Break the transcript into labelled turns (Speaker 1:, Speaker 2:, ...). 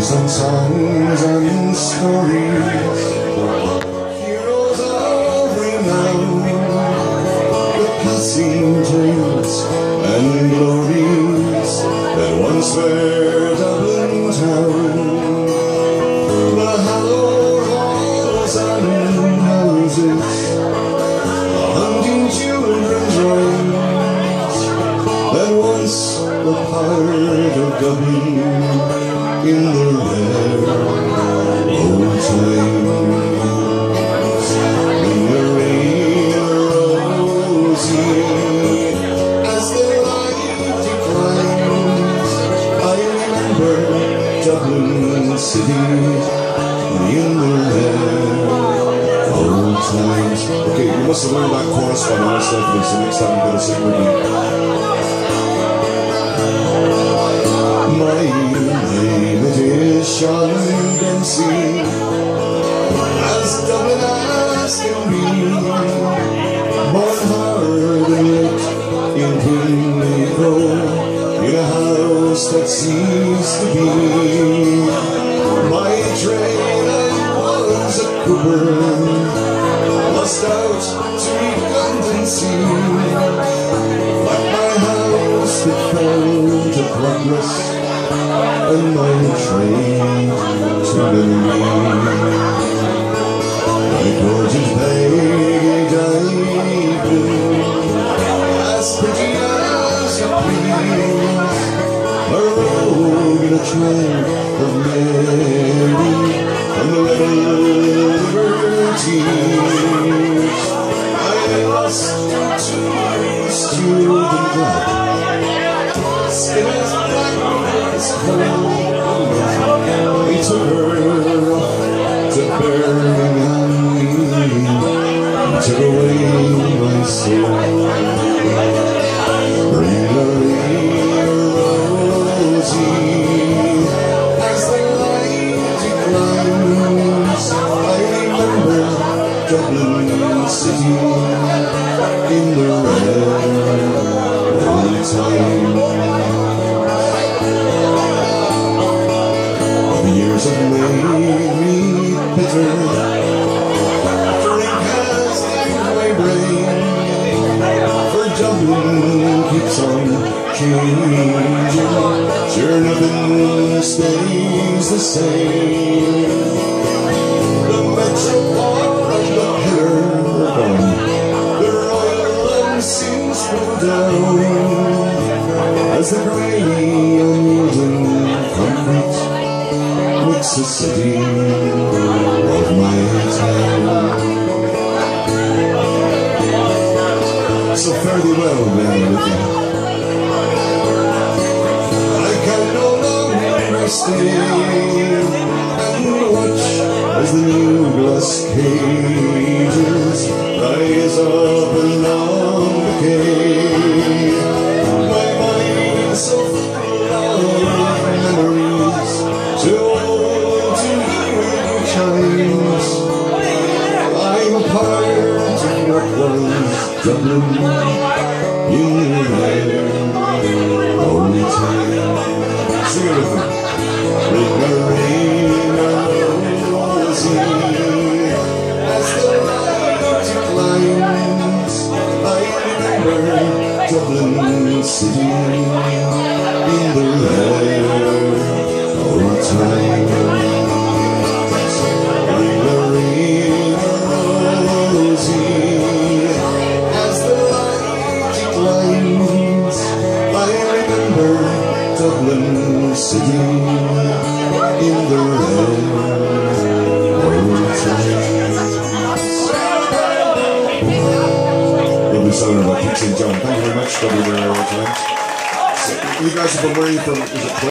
Speaker 1: and songs and stories, heroes of renown, the passing tales and glories that once were Dublin town. The hallowed halls and houses, the hunting children's rhymes that once were part of Dublin in the rare old times. When the rain rosy as the light declines, I remember Dublin city in the rare old times. Okay, you must have learned that chorus by now, Stephanie, so next time you gotta sing with me. My name it is Sean Dempsey, as Dublin as can be, born hard and lit in Pimlico, in a house that ceased to be. My trade I was a cooper, lost out to redundancy, but my house that fell to progress and my trade to memory. My gorgeous baby diving, as pretty as you please, a rogue in a train of Mary from the liberties. I lost to student love, skin as black as coal. They took her off to Birmingham, took away my soul. Bring rosy as the light declines, I remember Dublin city in the rare old time. The years have made me bitter, drink has in my brain, for Dublin keeps on changing, sure nothing stays the same. The metropolitan, the pillar gone, the royal lamp seems pulled down, as the grey unyielding concrete makes the city of my town. So fare thee well, man, with you. I can no longer stay and watch as the new glass cages rise up along the quay. My mind is so full of memories, too old to hear chimes. I'm part of what was Dublin in the rare old time. Sing it with me. With the rain rosy as the light declines, I remember Dublin city in the rare old time. With the rain rosy as the light declines, I remember Dublin city in the rare old times. Lovely song about King St. John. Thank you very much, Dublin rare old times. So, you guys have been waiting for, is it